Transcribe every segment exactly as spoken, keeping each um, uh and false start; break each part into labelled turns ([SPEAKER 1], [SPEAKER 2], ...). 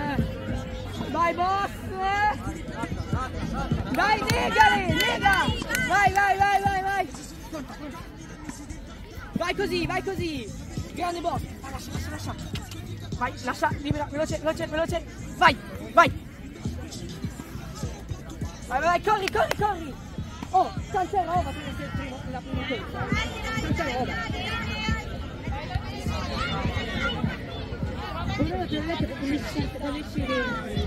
[SPEAKER 1] Vai boss! Dai, negale, nega! Vai, vai, vai, vai, vai! Vai così, vai così! Grande boss! Vai, lascia, lascia, lascia! Vai, lascia, libera, veloce, veloce, veloce! Vai, vai! Vai, vai, corri, corri, corri! Oh, tanta roba per essere il primo, la prima corsa! Tanta roba! Però ti ho detto che devi uscire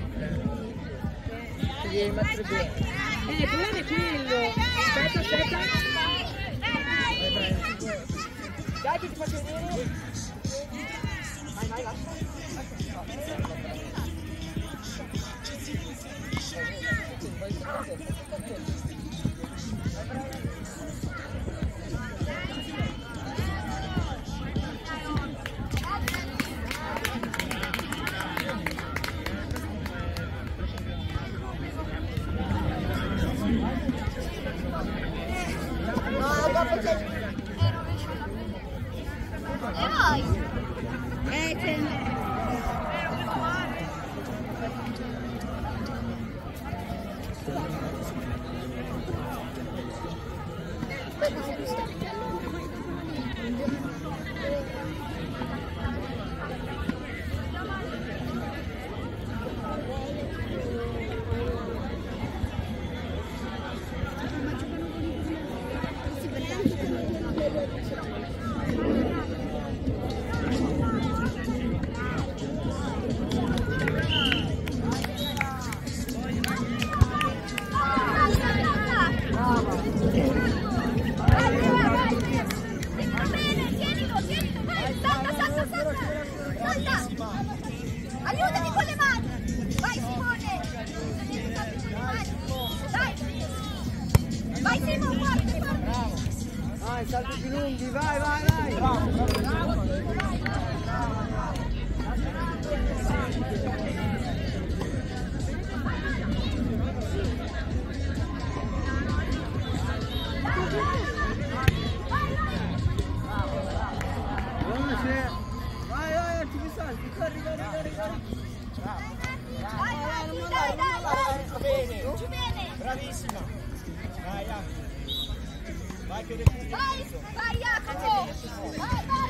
[SPEAKER 1] devi mettere bene. Eh, il problema è quello. Aspetta, aspetta. Dai che ti faccio vedere. Vai, vai, lascia.
[SPEAKER 2] Aiutami con le mani! Vai Simone! Dai! Vai Simone, forte, forte!
[SPEAKER 1] Vai, salti più lunghi, vai, vai, vai! Bravo, bravo! Vai, vai, ti mi salti, corri, corri, corri, corri!
[SPEAKER 2] Vai, vai, dai, dai, dai!
[SPEAKER 3] Bene,
[SPEAKER 2] Giù bene!
[SPEAKER 3] bravissima! Vai, Jacopo! Vai che
[SPEAKER 2] Vai, vai Jacopo! Vai, vai!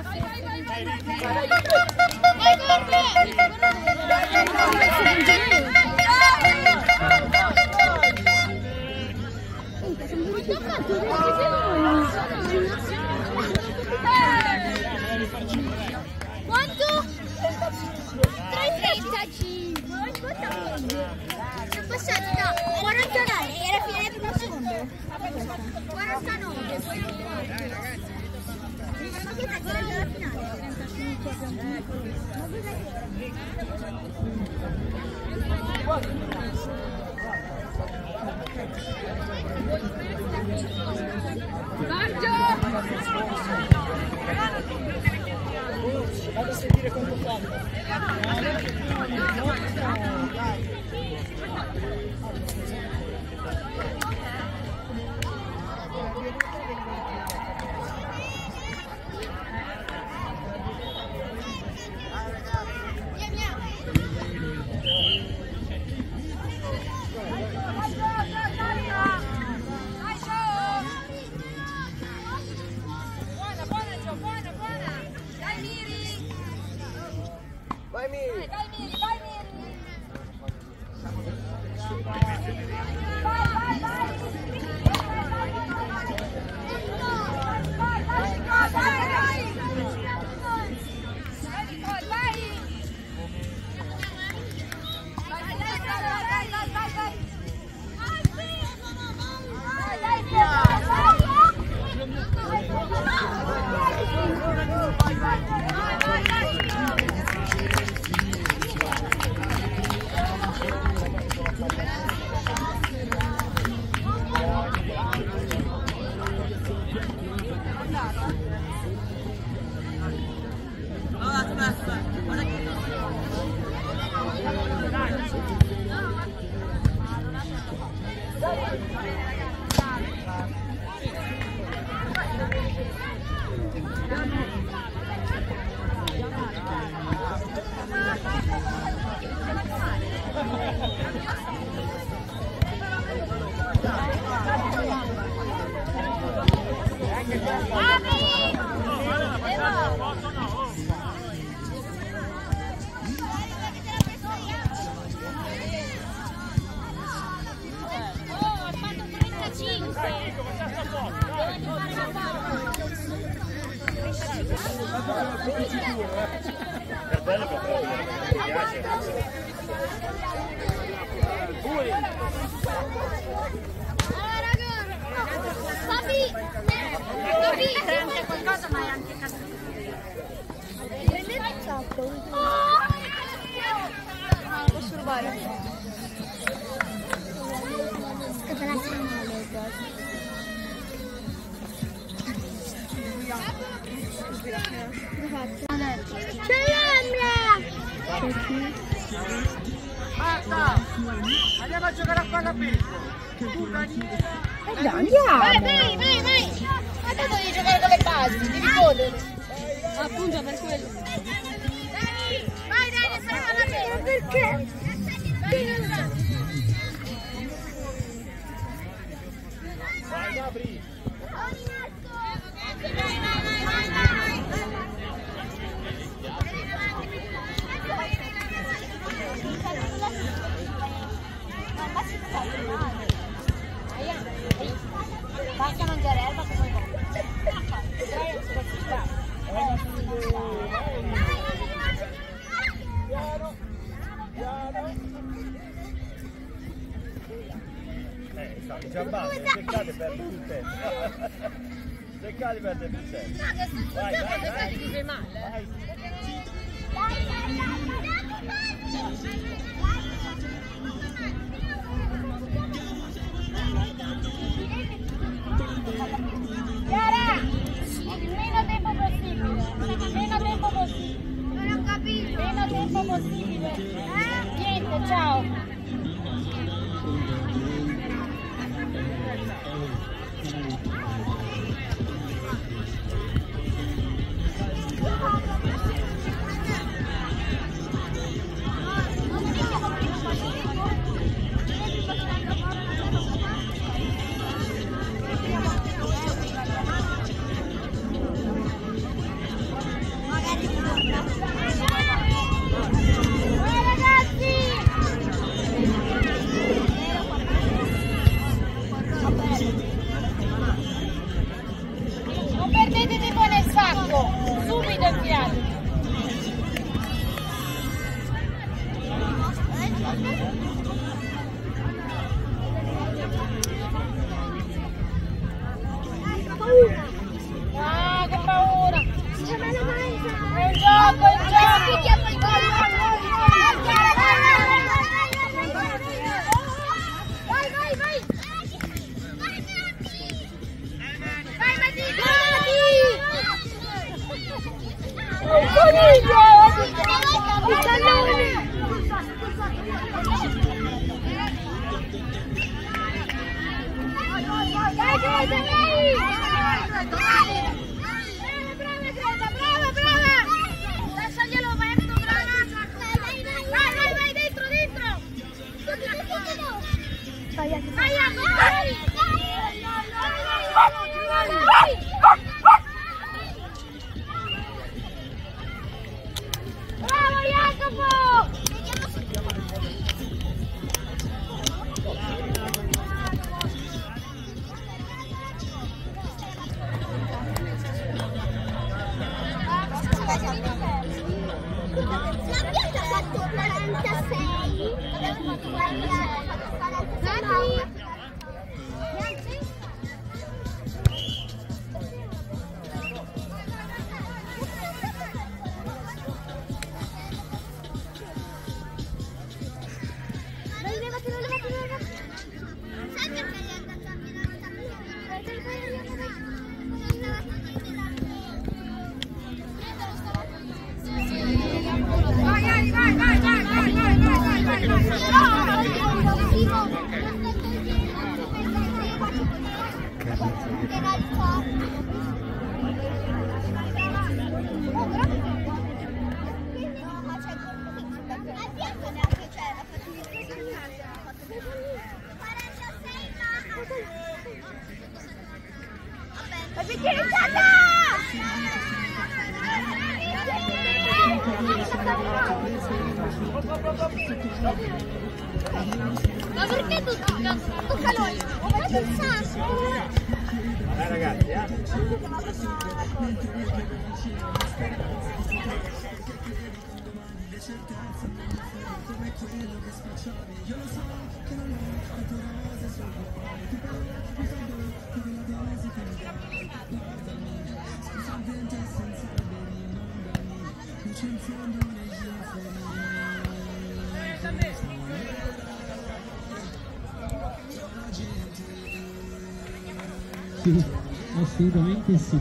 [SPEAKER 2] Vai, corri! Sono passati da quarantanove, era fine del primo secondo. quarantanove, poi non quaranta. Ma che cazzo era già la finale?
[SPEAKER 3] Vado a sentire quanto fanno. Vai Miri!
[SPEAKER 2] Vai Miri, vai Miri!
[SPEAKER 3] Per bello che mi piace.
[SPEAKER 2] Papi! Papi! C'è anche qualcosa ma è anche caduto. Prendete il sacco.
[SPEAKER 1] Non posso rubare.
[SPEAKER 2] Cosa la segnale? C'è l'Ambra!
[SPEAKER 3] Basta! Andiamo a giocare a palla a baseball! Tu Daniela!
[SPEAKER 1] Eh, andiamo!
[SPEAKER 2] Vai, vai, vai, vai! Ma tanto devi giocare con le basi, devi godere!
[SPEAKER 1] Appunto per quello.
[SPEAKER 2] Vai, dai, sarà la pena! Perché?
[SPEAKER 3] Vai Gabri!
[SPEAKER 2] Vai, vai, vai, vai, vai! Basta mangiare erba che poi va.
[SPEAKER 3] Piano! Piano! Eh, sai, già basta, cercate per tutto il tempo. Cercate per tutto il tempo. Vai, vai, vai! Vai!
[SPEAKER 2] Chiara, il meno tempo possibile, meno tempo possibile. Non ho capito. Meno tempo possibile. Eh? Niente, ciao. Non Ah, che paura! È il gioco, è il gioco! Vai, vai, vai! Vai, Matito! Il coniglio! Il pallone! Vai, vai, vai! Brava, Greta, brava, brava! Lasciaglielo, vai, ecco, brava! Vai, vai, vai, dentro, dentro! Vai, Jacopo, vai! Bravo, Jacopo! Ma perché tu tocca lui? Guardate il sasso!
[SPEAKER 3] Vabbè ragazzi, eh!
[SPEAKER 4] Sì, assolutamente sì.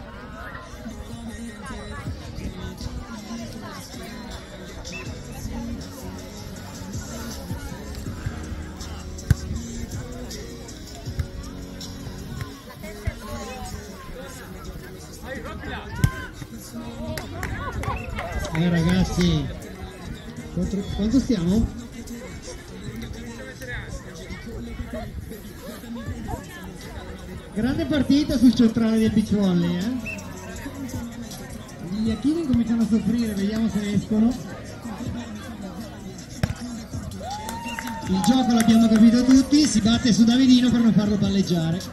[SPEAKER 4] Eh ragazzi, quanto, quanto stiamo? Grande partita sul centrale del beach volley, eh? Gli Achini cominciano a soffrire, vediamo se escono. Il gioco l'abbiamo capito tutti, si batte su Davidino per non farlo palleggiare.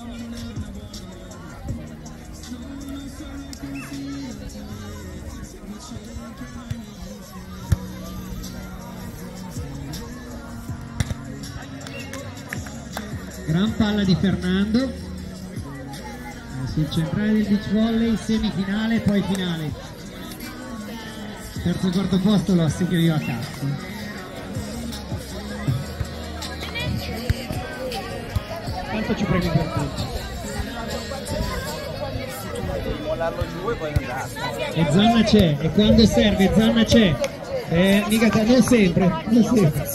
[SPEAKER 4] Gran palla di Fernando sul centrale del beach volley, semifinale e poi finale. Terzo e quarto posto lo assegno a cazzo. Quanto ci premi per tutti?
[SPEAKER 3] Mollarlo giù e poi andare.
[SPEAKER 4] E Zanna c'è, e quando serve Zanna c'è. Eh, mica non sempre, non sempre.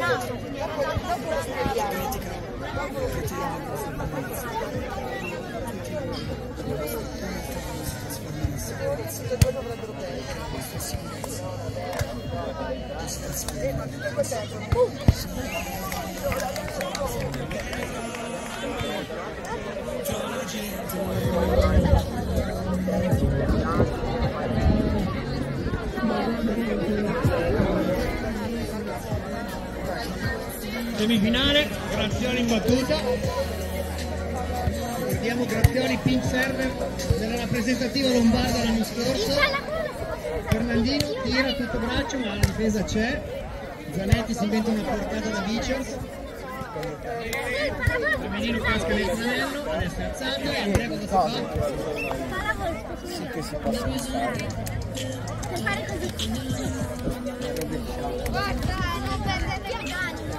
[SPEAKER 4] Semifinale, Grazioli in battuta. Vediamo Grazioli pink server della rappresentativa lombarda l'anno scorso. Fernandino tira tutto braccio ma la difesa c'è. Zanetti si inventa una portata da biceps. Femminino casca nel tranello, adesso è alzato e Andrea cosa si fa?
[SPEAKER 3] Sì che si possono stare.
[SPEAKER 2] Per fare così. Guarda, non perdete il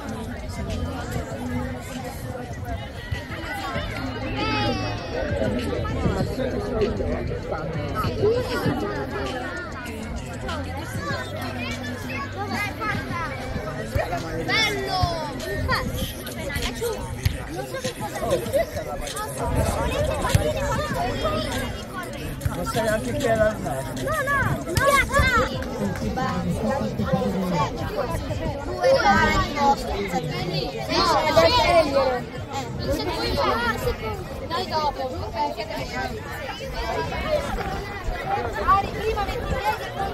[SPEAKER 2] bello! Non so che cosa
[SPEAKER 3] Non sai neanche chi era il naso.
[SPEAKER 2] no, no, no, dai dopo. Ari, prima ventitré e poi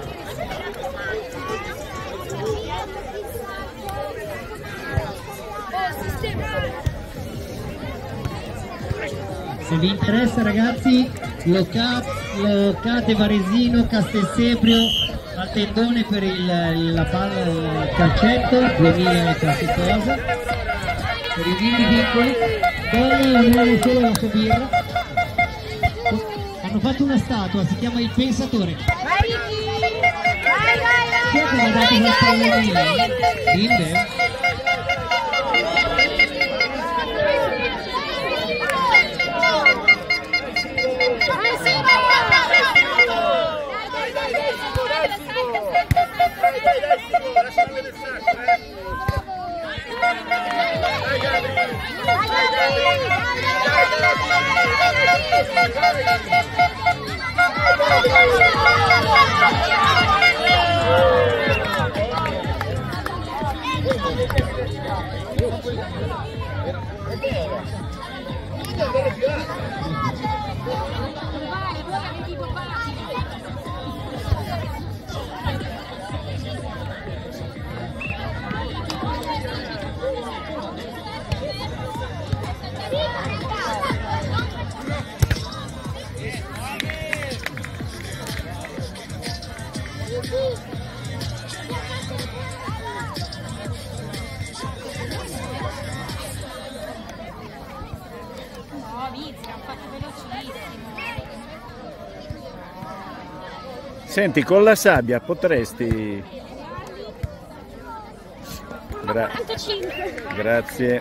[SPEAKER 4] Se vi interessa ragazzi, Loca- Locate Varesino, Castelseprio al tendone per il, la palla, il calcetto, duemila e qualche cosa, per i bimbi piccoli, poi ognuno solo la sua birra. Hanno fatto una statua, si chiama il pensatore.
[SPEAKER 2] vai, vai, vai,
[SPEAKER 4] Chi è che mi ha dato questa pallina? Bimbe?
[SPEAKER 3] Senti, con la sabbia potresti... Gra- Grazie.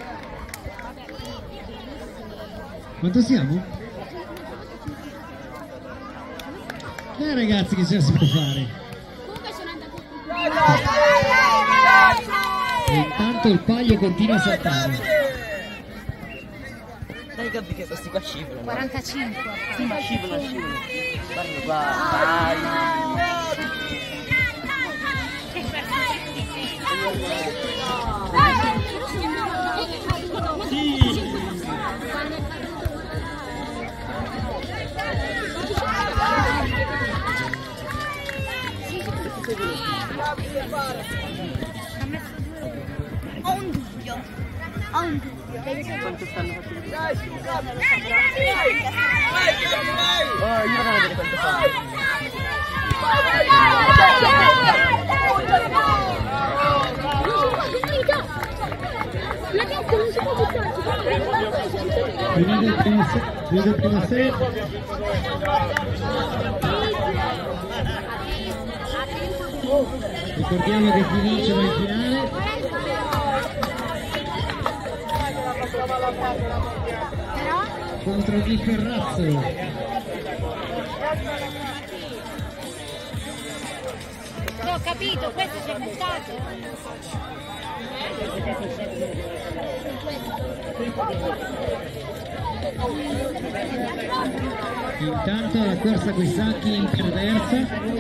[SPEAKER 4] Quanto siamo? Dai ragazzi che ce la si può fare. E intanto il paglio continua a saltare.
[SPEAKER 5] Dai capi che questi qua scivolano.
[SPEAKER 2] quarantacinque.
[SPEAKER 5] Sì, ma scivolano, scivolano. Guarda qua, dai.
[SPEAKER 2] Ho un dubbio. Ho un dubbio.
[SPEAKER 5] Quanto stanno facendo?
[SPEAKER 3] Oh, io non vedo quanto fa.
[SPEAKER 4] Vedo il primo set, vedo il primo set. Ricordiamo che chi vince va in finale. Contro Di Ferrazzo.
[SPEAKER 2] Ho capito, questo si è buttato.
[SPEAKER 4] Intanto la corsa coi sacchi interversa.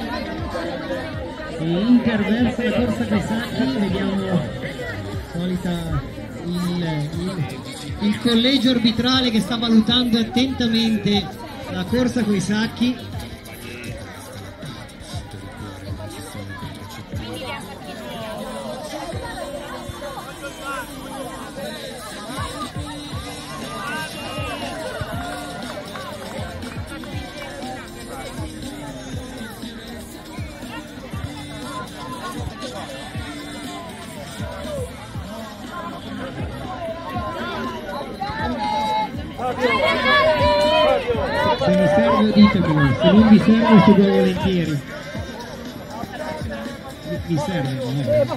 [SPEAKER 4] E interversa la corsa coi sacchi, vediamo solita il, il, il collegio arbitrale che sta valutando attentamente la corsa coi sacchi. Se mi serve ditemelo, se non vi serve seguo volentieri. Mi, mi serve, non è.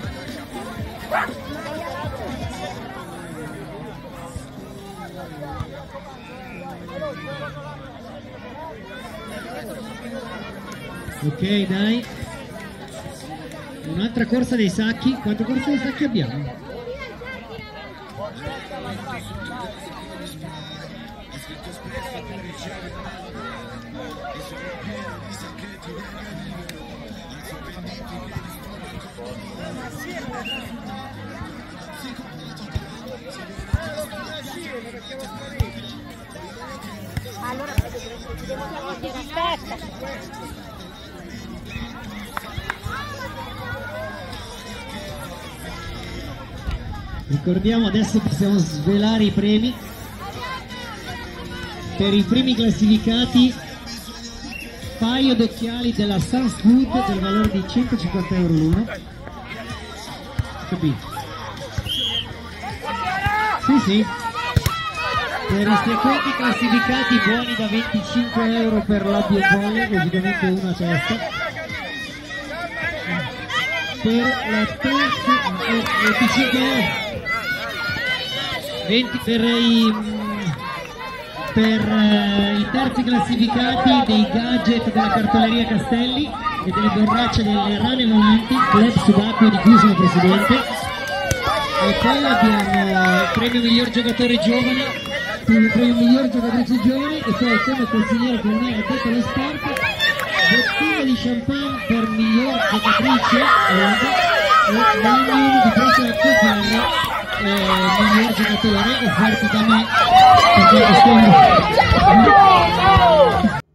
[SPEAKER 4] Ok, dai. Un'altra corsa dei sacchi. Quante corse dei sacchi abbiamo?
[SPEAKER 2] Allora aspetta.
[SPEAKER 4] Ricordiamo, adesso possiamo svelare i premi. Per i primi classificati, paio d'occhiali della Sunswood del valore di centocinquanta euro l'uno. Capito? Sì, sì. Per i secondi classificati, buoni da venticinque euro per l'Abbio Volley, logicamente uno a testa. Per la terza, venticinque euro. venti per i, per uh, i terzi classificati dei gadget della cartoleria Castelli e delle borracce delle rane volanti, club subacqueo di cui sono presidente. E poi abbiamo il premio miglior giocatore giovane, il premio miglior giocatrice giovane e poi come consigliere comunale addetto allo sport, bottiglia di champagne per miglior giocatrice e magnum di prezzo al coferro. Eh, miglior giocatore offerto da me perché